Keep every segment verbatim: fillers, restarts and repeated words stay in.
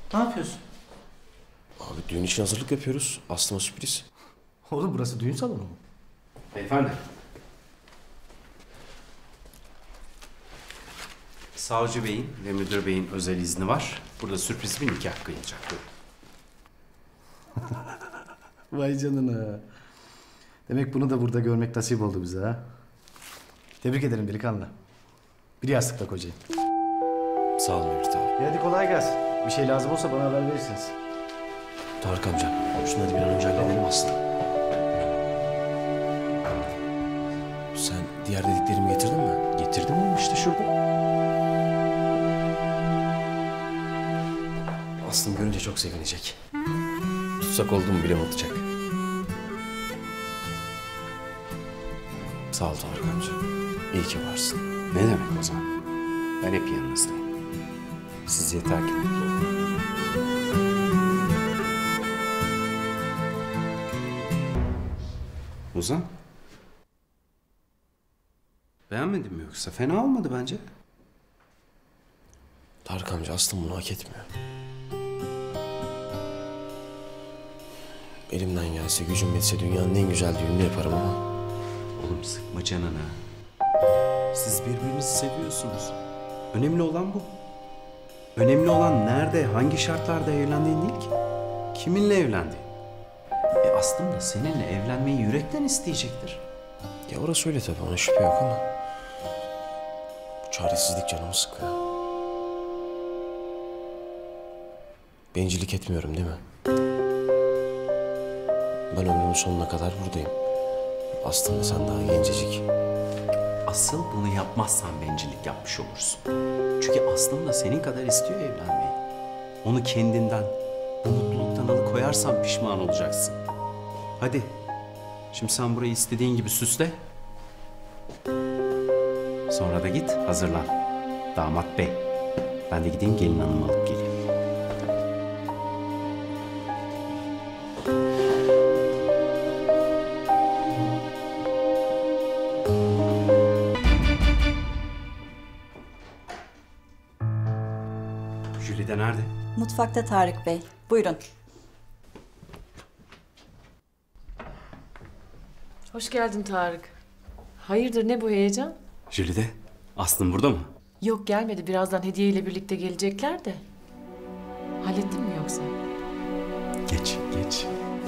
Ne yapıyorsun? Abi düğün için hazırlık yapıyoruz. Aslıma sürpriz. Oğlum burası düğün salonu mu? Beyefendi. Savcı Bey'in ve Müdür Bey'in özel izni var. Burada sürpriz bir nikah kıyılacak. Vay canına. Demek bunu da burada görmek nasip oldu bize ha. Tebrik ederim delikanlı. Bir yastıkla kocayın. Sağ olun Mevlüt abi. E hadi kolay gelsin. Bir şey lazım olsa bana haber verirsiniz. Tarık amca, şunları bir an önce halledelim Aslı. Sen diğer dediklerimi getirdin mi? Getirdim oğlum işte şurada. Aslım görünce çok sevinecek. Tutsak olduğumu bile unutacak. Sağ ol Tarık amca. İyi ki varsın. Ne demek o zaman? Ben hep yanınızdayım. Siz yeter ki mutlu olun. Ozan. Beğenmedin mi yoksa? Fena olmadı bence. Tarık amca Aslım bunu hak etmiyor. Elimden gelse, gücüm yetse dünyanın en güzel düğününü yaparım ama... Oğlum sıkma canını. Siz birbirinizi seviyorsunuz. Önemli olan bu. Önemli olan nerede, hangi şartlarda evlendiğin değil ki. Kiminle evlendiğin. E aslında seninle evlenmeyi yürekten isteyecektir. Ya orası öyle tabii, ona şüphe yok ama... Bu çaresizlik canımı sıkıyor. Bencillik etmiyorum değil mi? Ben ömrümün sonuna kadar buradayım. Aslında sen daha gencecik. Asıl bunu yapmazsan bencillik yapmış olursun. Çünkü aslında senin kadar istiyor evlenmeyi. Onu kendinden, bu mutluluktan alıkoyarsan pişman olacaksın. Hadi, şimdi sen burayı istediğin gibi süsle. Sonra da git, hazırlan. Damat bey. Ben de gideyim gelin hanımı alıp geleyim. Jülide nerede? Mutfakta Tarık Bey. Buyurun. Hoş geldin Tarık. Hayırdır ne bu heyecan? Jülide, Aslım burada mı? Yok gelmedi. Birazdan hediyeyle birlikte gelecekler de. Hallettin mi yoksa? Geç, geç.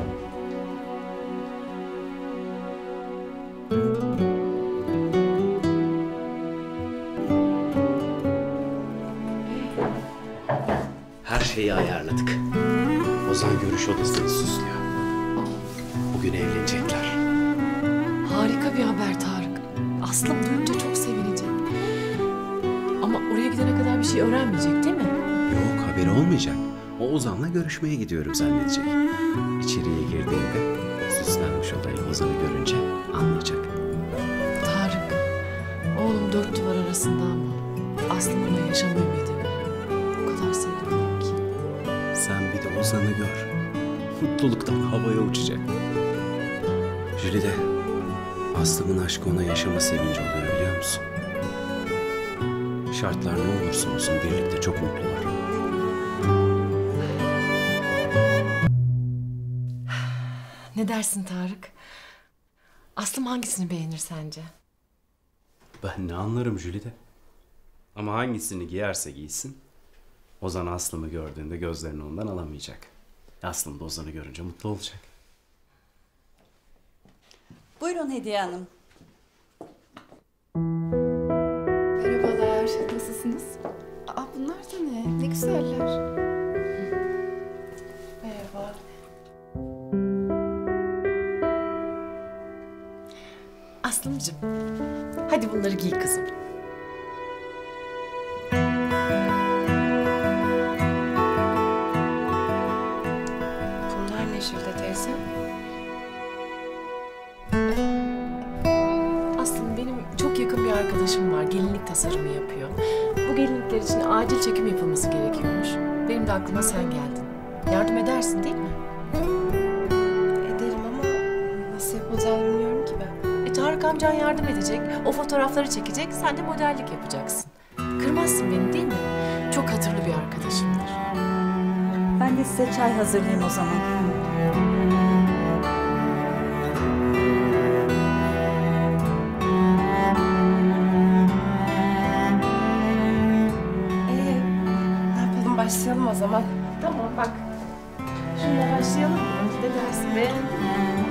Her şeyi ayarladık. Ozan görüş odasını süslüyor. Bugün evlenecekler. Harika bir haber Tarık. Aslım duyunca çok sevinecek. Ama oraya gidene kadar bir şey öğrenmeyecek değil mi? Yok, haberi olmayacak. O Ozan'la görüşmeye gidiyorum zannedecek. İçeriye girdiğinde süslenmiş odayla Ozan'ı görünce anlayacak. Tarık, oğlum dört duvar arasında ama Aslım'la yaşam ümidi. O kadar sevindim ki. Sen bir de Ozan'ı gör. Mutluluktan havaya uçacak. Jülide, Aslım'ın aşkı ona yaşama sevinci oluyor biliyor musun? Şartlar ne olursa olsun birlikte çok mutlular. Ne dersin Tarık? Aslım hangisini beğenir sence? Ben ne anlarım Jülide? Ama hangisini giyerse giysin, Ozan Aslım'ı gördüğünde gözlerini ondan alamayacak. Aslım da Ozan'ı görünce mutlu olacak. Buyurun Hediye Hanım. Merhabalar, nasılsınız? Aa, bunlar da ne? Ne güzeller. Merhaba. Aslımcığım, hadi bunları giy kızım. Bunlar ne Jülide teyze? Aslında benim çok yakın bir arkadaşım var. Gelinlik tasarımı yapıyor. Bu gelinlikler için acil çekim yapılması gerekiyormuş. Benim de aklıma sen geldin. Yardım edersin değil mi? Ederim ama nasıl yapılacağını bilmiyorum ki ben. E Tarık amcan yardım edecek. O fotoğrafları çekecek. Sen de modellik yapacaksın. Kırmazsın beni değil mi? Çok hatırlı bir arkadaşımdır. Ben de size çay hazırlayayım o zaman. Ee, ne yapalım, başlayalım o zaman. Tamam bak. Şununla başlayalım mı? Ne dersin? Beğendin mi?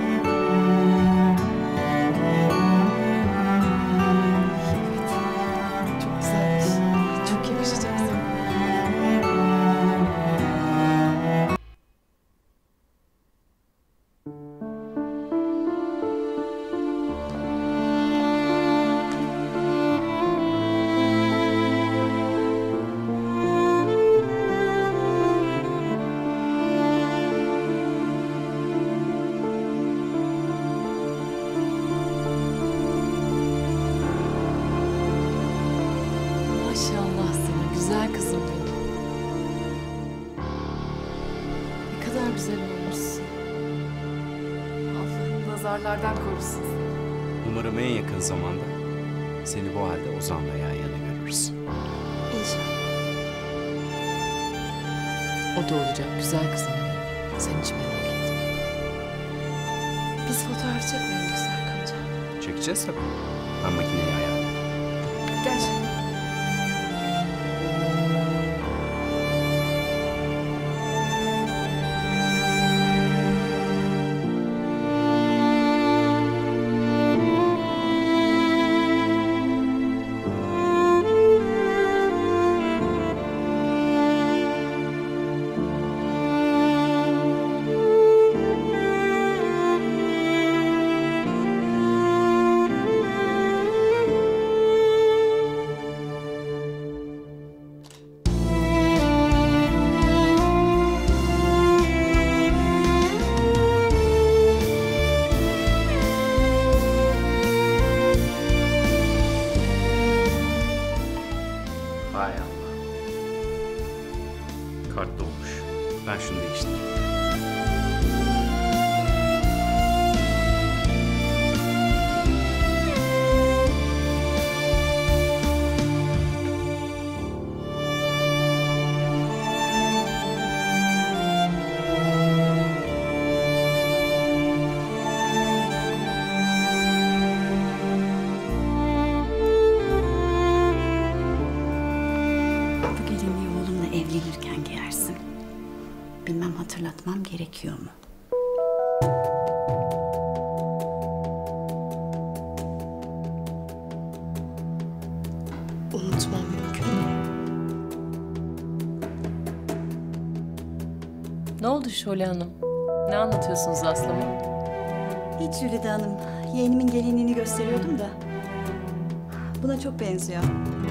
Evet. Çok güzelmiş. Çok yakışacak sana. Maşallah sana güzel kızım benim. Ne kadar güzel olmuşsun. Allah'ın nazarlardan korusun seni. Umarım en yakın zamanda seni bu halde Ozan'la yan yana görürüz. İnşallah. O da olacak güzel kızım benim. Sen hiç merak etme. Biz fotoğraf çekmiyor muyuz Serkan amca? Çekeceğiz tabii. Ben makineyi ayarladım. Gel canım. Hay Allah. Kart dolmuş. Ben şunu değiştireyim. Bu gelinliği oğlumla evlenirken giyersin. Bilmem hatırlatmam gerekiyor mu? Unutmam mümkün mü? Ne oldu Şule Hanım? Ne anlatıyorsunuz Aslı'ma? Hiç Jülide Hanım. Yeğenimin gelinliğini gösteriyordum da. Buna çok benziyor.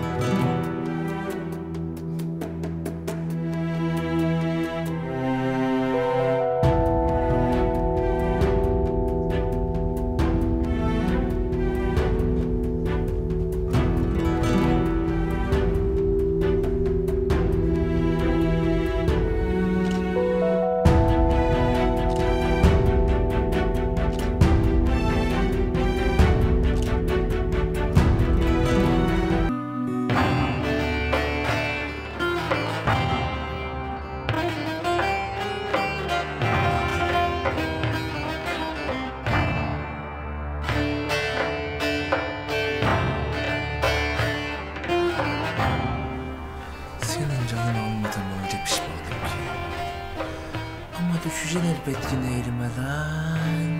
Senin canını almadığıma öyle pişmanım ki. Ama düşeceksin elbet yine elime lan.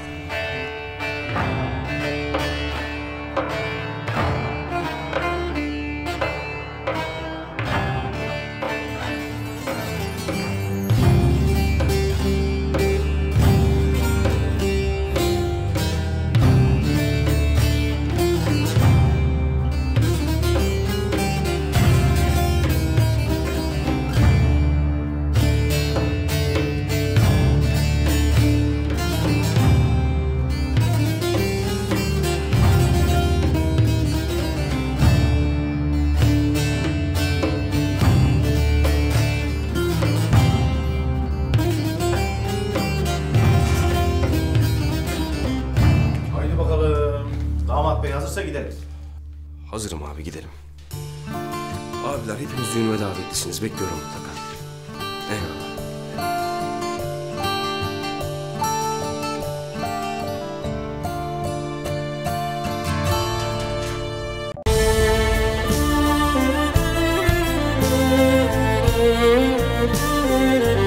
hazırsa gidelim. Hazırım abi, gidelim. Abiler hepiniz düğünüme davetlisiniz. Bekliyorum mutlaka. Eyvallah. Müzik